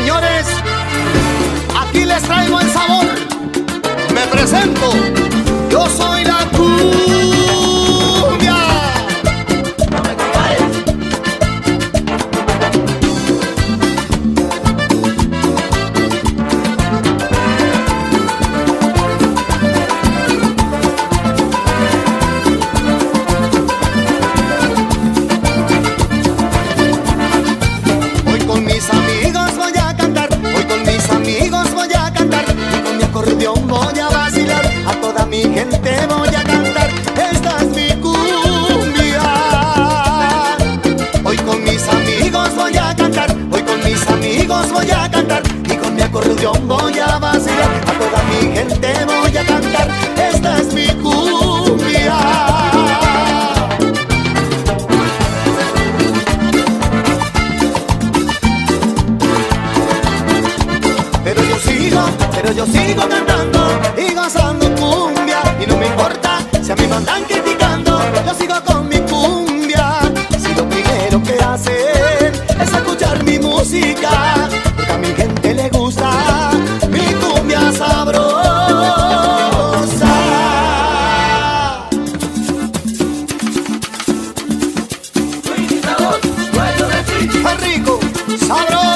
Señores, aquí les traigo el sabor. Me presento, yo soy la cumbia. No me compares. Hoy con mis amigos voy a cantar, hoy con mis amigos voy a cantar, y con mi acordeón voy a vacilar, a toda mi gente voy a cantar, esta es mi cumbia. Hoy con mis amigos voy a cantar, hoy con mis amigos voy a cantar, y con mi acordeón voy a vacilar, a toda mi gente voy a cantar, esta es mi cumbia. Pero yo sigo cantando y gozando cumbia, y no me importa si a mí me andan criticando, yo sigo con mi cumbia. Si lo primero que hacen es escuchar mi música, porque a mi gente le gusta mi cumbia sabrosa. ¡Es rico! ¡Sabroso!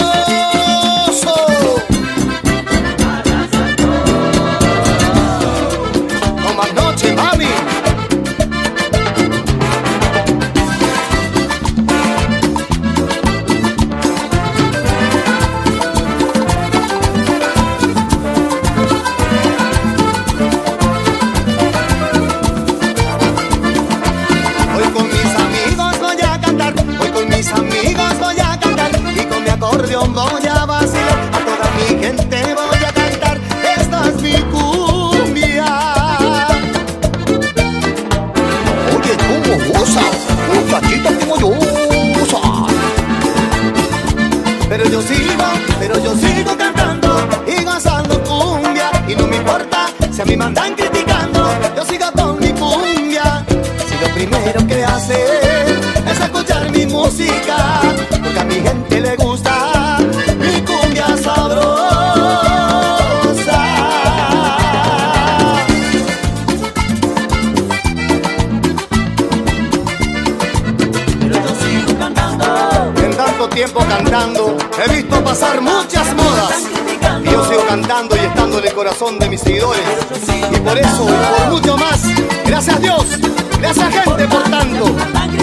Voy a vacilar, a toda mi gente voy a cantar, esta es mi cumbia. Oye, ¿cómo goza? Muchachita, como yo goza. Pero yo sigo cantando y gozando cumbia, y no me importa si a mí me andan criticando, yo sigo con mi cumbia. Si lo primero que hacen es escuchar mi música, porque a mi gente le gusta mi cumbia sabrosa. Pero yo sigo cantando. En tanto tiempo cantando he visto pasar muchas modas, y yo sigo cantando y estando en el corazón de mis seguidores, y por eso y por mucho más, gracias a Dios, gracias gente por tanto.